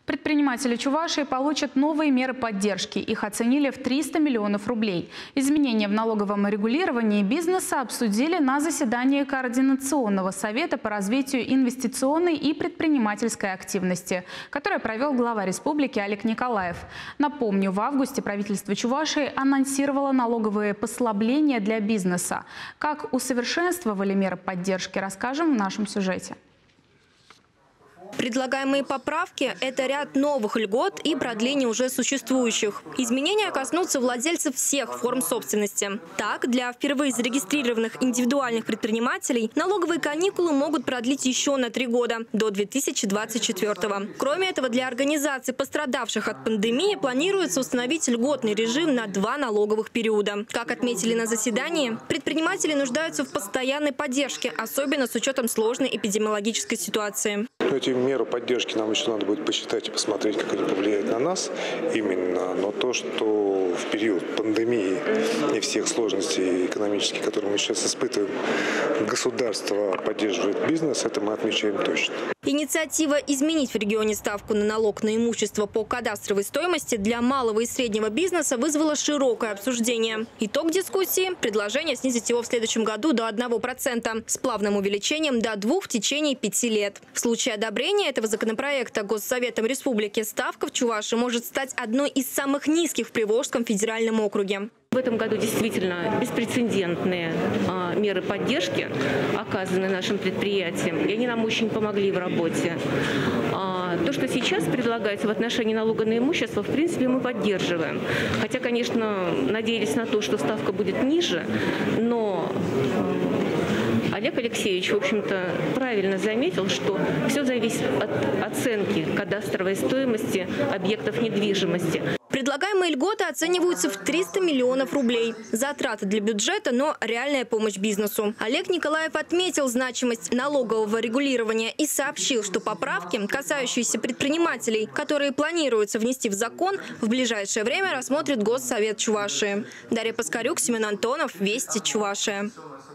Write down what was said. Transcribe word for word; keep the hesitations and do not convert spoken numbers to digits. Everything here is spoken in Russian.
Предприниматели Чувашии получат новые меры поддержки. Их оценили в триста миллионов рублей. Изменения в налоговом регулировании бизнеса обсудили на заседании Координационного совета по развитию инвестиционной и предпринимательской активности, которое провел глава республики Олег Николаев. Напомню, в августе правительство Чувашии анонсировало налоговые послабления для бизнеса. Как усовершенствовали меры поддержки, расскажем в нашем сюжете. Предлагаемые поправки – это ряд новых льгот и продление уже существующих. Изменения коснутся владельцев всех форм собственности. Так, для впервые зарегистрированных индивидуальных предпринимателей налоговые каникулы могут продлить еще на три года, до две тысячи двадцать четвёртого. Кроме этого, для организаций, пострадавших от пандемии, планируется установить льготный режим на два налоговых периода. Как отметили на заседании, предприниматели нуждаются в постоянной поддержке, особенно с учетом сложной эпидемиологической ситуации. Эти меры поддержки нам еще надо будет посчитать и посмотреть, как они повлияют на нас именно. Но то, что в период пандемии и всех сложностей экономических, которые мы сейчас испытываем, государство поддерживает бизнес, это мы отмечаем точно. Инициатива изменить в регионе ставку на налог на имущество по кадастровой стоимости для малого и среднего бизнеса вызвала широкое обсуждение. Итог дискуссии – предложение снизить его в следующем году до одного процента с плавным увеличением до двух процентов в течение пяти лет. В случае одобрения этого законопроекта Госсоветом Республики ставка в Чувашии может стать одной из самых низких в Приволжском федеральном округе. В этом году действительно беспрецедентные а, меры поддержки оказаны нашим предприятиям, и они нам очень помогли в работе. А, то, что сейчас предлагается в отношении налога на имущество, в принципе, мы поддерживаем. Хотя, конечно, надеялись на то, что ставка будет ниже, но Олег Алексеевич, в общем-то, правильно заметил, что все зависит от оценки кадастровой стоимости объектов недвижимости. Предлагаемые льготы оцениваются в триста миллионов рублей. Затраты для бюджета, но реальная помощь бизнесу. Олег Николаев отметил значимость налогового регулирования и сообщил, что поправки, касающиеся предпринимателей, которые планируется внести в закон, в ближайшее время рассмотрит Госсовет Чувашии. Дарья Паскарюк, Семен Антонов, Вести, Чувашия.